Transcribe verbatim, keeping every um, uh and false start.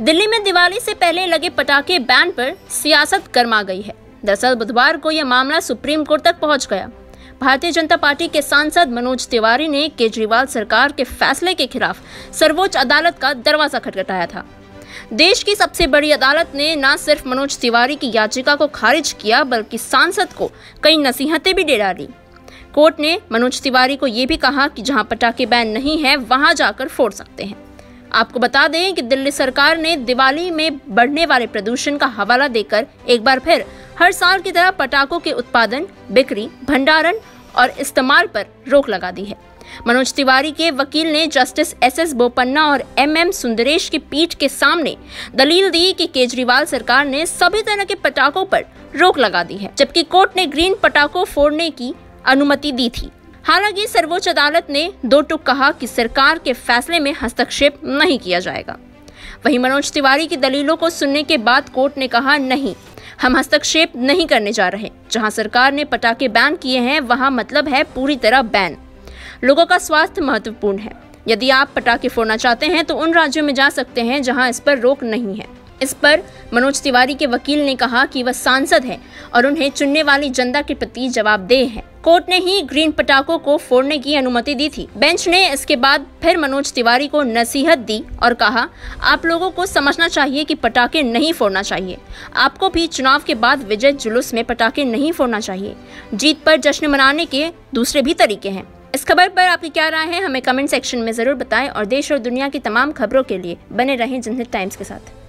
दिल्ली में दिवाली से पहले लगे पटाखे बैन पर सियासत गर्मा गई है। दरअसल बुधवार को यह मामला सुप्रीम कोर्ट तक पहुंच गया। भारतीय जनता पार्टी के सांसद मनोज तिवारी ने केजरीवाल सरकार के फैसले के खिलाफ सर्वोच्च अदालत का दरवाजा खटखटाया था। देश की सबसे बड़ी अदालत ने न सिर्फ मनोज तिवारी की याचिका को खारिज किया, बल्कि सांसद को कई नसीहतें भी दे डाली। कोर्ट ने मनोज तिवारी को ये भी कहा कि जहां पटाखे बैन नहीं है वहां जाकर फोड़ सकते हैं। आपको बता दें कि दिल्ली सरकार ने दिवाली में बढ़ने वाले प्रदूषण का हवाला देकर एक बार फिर हर साल की तरह पटाखों के उत्पादन, बिक्री, भंडारण और इस्तेमाल पर रोक लगा दी है। मनोज तिवारी के वकील ने जस्टिस एस एस बोपन्ना और एम एम सुंदरेश की पीठ के सामने दलील दी कि केजरीवाल सरकार ने सभी तरह के पटाखों पर रोक लगा दी है, जबकि कोर्ट ने ग्रीन पटाखों फोड़ने की अनुमति दी थी। हालांकि सर्वोच्च अदालत ने दो टूक कहा कि सरकार के फैसले में हस्तक्षेप नहीं किया जाएगा। वहीं मनोज तिवारी की दलीलों को सुनने के बाद कोर्ट ने कहा, नहीं, हम हस्तक्षेप नहीं करने जा रहे। जहां सरकार ने पटाखे बैन किए हैं वहां मतलब है पूरी तरह बैन। लोगों का स्वास्थ्य महत्वपूर्ण है। यदि आप पटाखे फोड़ना चाहते हैं तो उन राज्यों में जा सकते हैं जहां इस पर रोक नहीं है। इस पर मनोज तिवारी के वकील ने कहा कि वह सांसद हैं और उन्हें चुनने वाली जनता के प्रति जवाबदेह हैं। कोर्ट ने ही ग्रीन पटाखों को फोड़ने की अनुमति दी थी। बेंच ने इसके बाद फिर मनोज तिवारी को नसीहत दी और कहा, आप लोगों को समझना चाहिए कि पटाखे नहीं फोड़ना चाहिए। आपको भी चुनाव के बाद विजय जुलूस में पटाखे नहीं फोड़ना चाहिए। जीत पर जश्न मनाने के दूसरे भी तरीके हैं। इस खबर पर आपकी क्या राय है, हमें कमेंट सेक्शन में जरूर बताएं और देश और दुनिया की तमाम खबरों के लिए बने रहें जनहित टाइम्स के साथ।